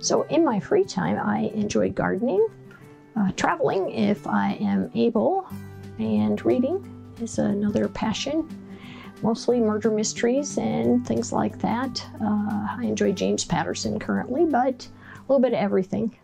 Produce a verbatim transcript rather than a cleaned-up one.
So in my free time, I enjoy gardening, uh, traveling if I am able, and reading is another passion. Mostly murder mysteries and things like that. Uh, I enjoy James Patterson currently, but a little bit of everything.